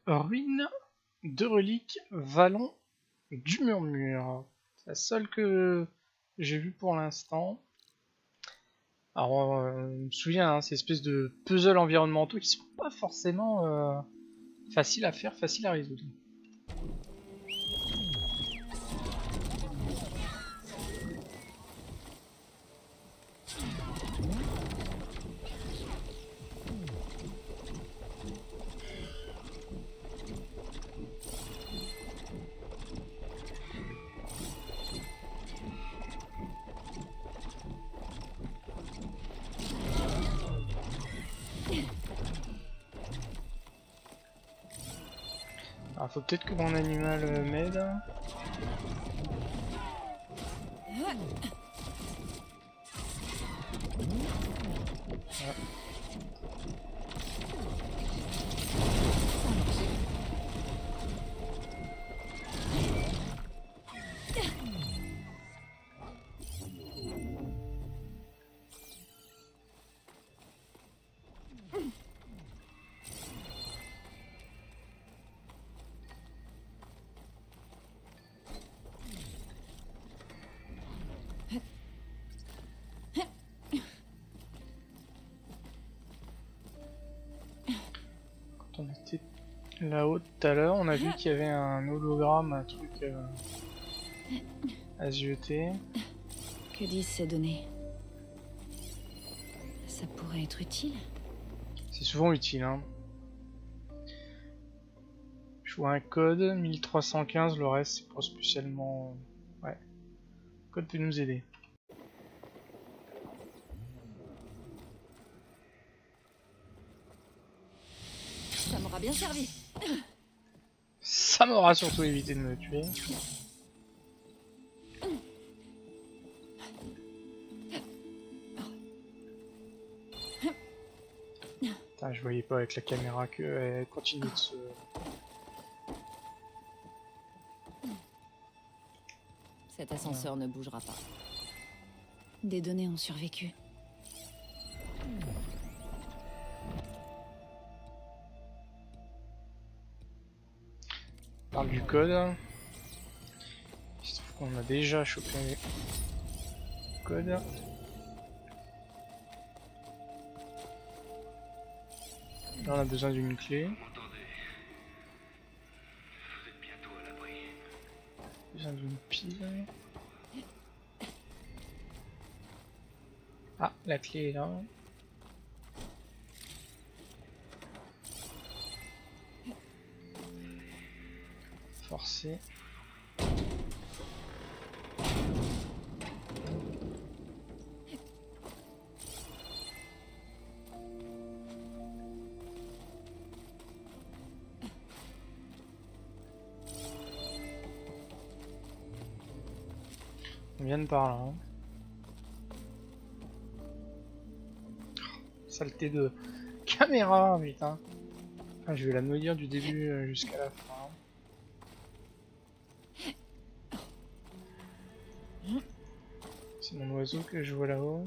Ruine de reliques, vallon du murmure. C'est la seule que j'ai vue pour l'instant. Alors, je me souviens, hein, ces espèces de puzzles environnementaux qui sont pas forcément faciles à faire, faciles à résoudre. Alors, faut peut-être que mon animal m'aide. Ah. Quand on était là-haut tout à l'heure, on a vu qu'il y avait un hologramme, un truc à se jeter. Que disent ces données? Ça pourrait être utile. C'est souvent utile, hein. Je vois un code, 1315, le reste c'est pas spécialement... Ouais. Le code peut nous aider. Ça m'aura bien servi. Ça m'aura surtout évité de me tuer. Putain, je voyais pas avec la caméra qu'elle continue de se... Cet ascenseur ne bougera pas. Des données ont survécu. On parle du code. Il se trouve qu'on a déjà chopé le code. Là on a besoin d'une clé. Besoin d'une pile. Ah, la clé est là. Forcer. On vient de par là. Hein. Saleté de caméra, putain. Ah, je vais la nourrir du début jusqu'à la fin. C'est mon oiseau que je vois là-haut.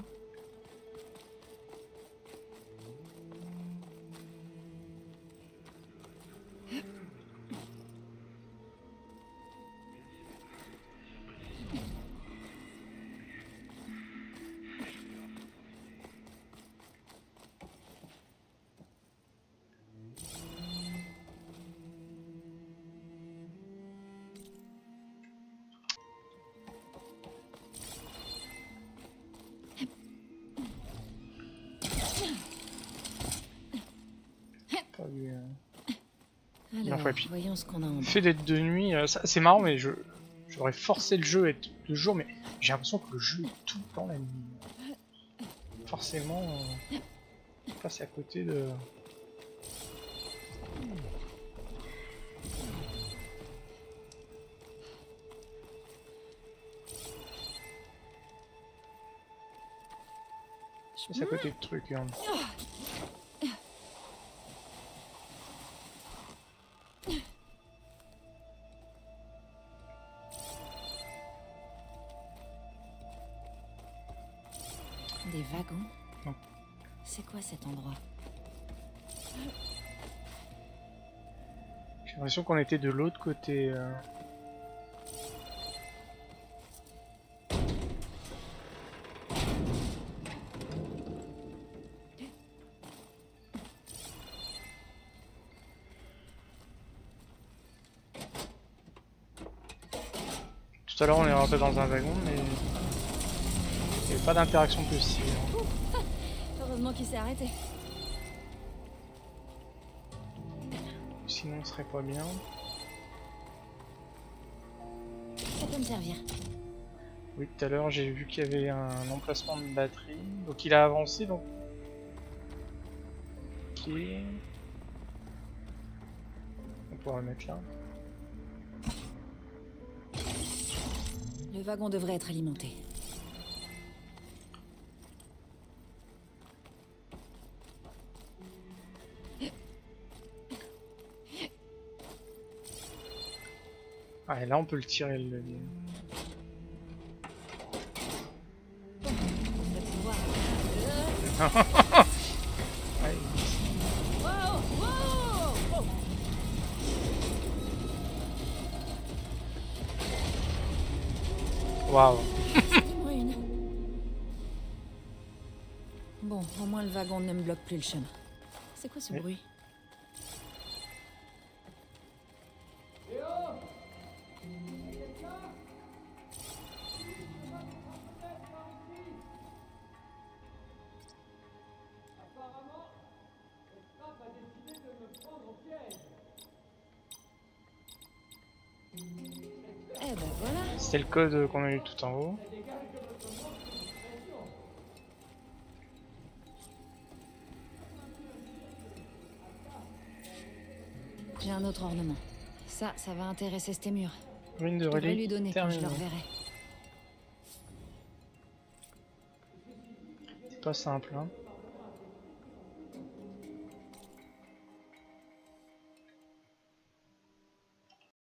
Pas vu, Alors, fois, puis, voyons ce qu'on a en le bas. fait d'être de nuit, c'est marrant, mais j'aurais forcé le jeu à être de jour, mais j'ai l'impression que le jeu est tout le temps la nuit. Forcément, on passe à côté de... Je passe à côté de trucs. Hein. Des wagons? Non. C'est quoi cet endroit? J'ai l'impression qu'on était de l'autre côté. Tout à l'heure on est rentré dans un wagon mais il n'y avait pas d'interaction possible. Heureusement qu'il s'est arrêté. Sinon ce serait pas bien. Ça peut me servir. Oui, tout à l'heure j'ai vu qu'il y avait un emplacement de batterie. Donc il a avancé donc. Ok. On pourra le mettre là. Le wagon devrait être alimenté. Ah et là on peut le tirer le levier. On va pouvoir. Ouais. Wow, wow. Waouh. Dis-moi une. Bon, au moins le wagon ne me bloque plus le chemin. C'est quoi ce Oui. bruit? Eh ben voilà. C'était le code qu'on a eu tout en haut. J'ai un autre ornement. Ça va intéresser ce mur. Ruine de Je devrais relique lui donner quand je le terminée. reverrai. C'est pas simple hein.